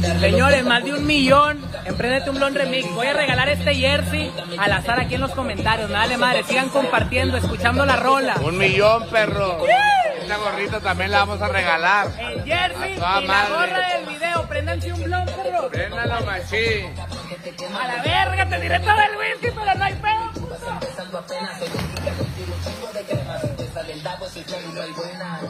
Señores, más de 1 millón. Empréndete un Blon Remix. Voy a regalar este jersey al azar aquí en los comentarios. Dale madre, sigan compartiendo, escuchando la rola. 1 millón, perro. Esta gorrita también la vamos a regalar. El jersey y la gorra del video. Préndanse un Blon, perro. Préndalo, machín. A la verga, te diré todo el whisky, pero no hay pedo, puto.